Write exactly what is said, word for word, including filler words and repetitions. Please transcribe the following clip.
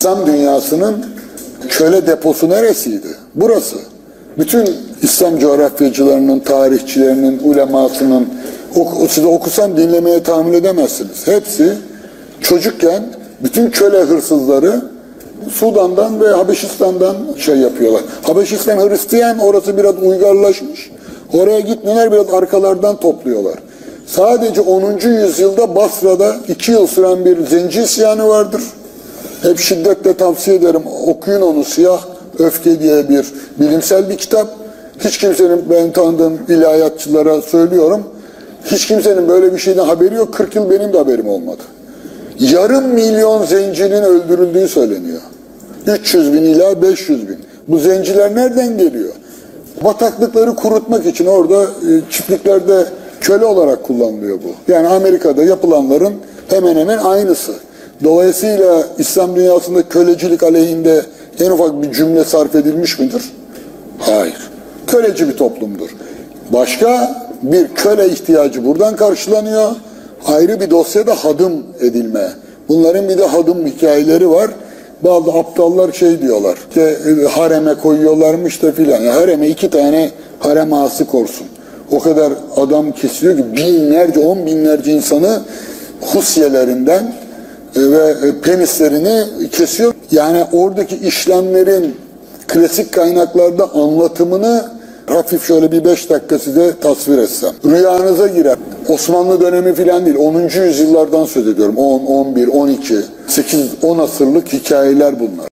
İslam dünyasının köle deposu neresiydi? Burası. Bütün İslam coğrafyacılarının, tarihçilerinin, ulemasının, size okusam dinlemeye tahammül edemezsiniz. Hepsi çocukken bütün köle hırsızları Sudan'dan ve Habeşistan'dan şey yapıyorlar. Habeşistan Hristiyan, orası biraz uygarlaşmış. Oraya gitmeler, biraz arkalardan topluyorlar. Sadece onuncu yüzyılda Basra'da iki yıl süren bir zenci isyanı vardır. Hep şiddetle tavsiye ederim. Okuyun onu. Siyah Öfke diye bir bilimsel bir kitap. Hiç kimsenin, ben tanıdığım ilahiyatçılara söylüyorum, hiç kimsenin böyle bir şeyden haberi yok. kırk yıl benim de haberim olmadı. Yarım milyon zencinin öldürüldüğü söyleniyor. üç yüz bin ila beş yüz bin. Bu zenciler nereden geliyor? Bataklıkları kurutmak için orada çiftliklerde köle olarak kullanılıyor bu. Yani Amerika'da yapılanların hemen hemen aynısı. Dolayısıyla İslam dünyasında kölecilik aleyhinde en ufak bir cümle sarf edilmiş midir? Hayır. Köleci bir toplumdur. Başka bir köle ihtiyacı buradan karşılanıyor. Ayrı bir dosyada hadım edilme. Bunların bir de hadım hikayeleri var. Bazı aptallar şey diyorlar, işte hareme koyuyorlarmış da filan. Ya hareme iki tane harem ağası korsun. O kadar adam kesiliyor ki binlerce, on binlerce insanı husyelerinden ve penislerini kesiyor. Yani oradaki işlemlerin klasik kaynaklarda anlatımını hafif şöyle bir beş dakika size tasvir etsem. Rüyanıza girer. Osmanlı dönemi filan değil, onuncu yüzyıllardan söz ediyorum. on, on bir, on iki, sekiz, on asırlık hikayeler bunlar.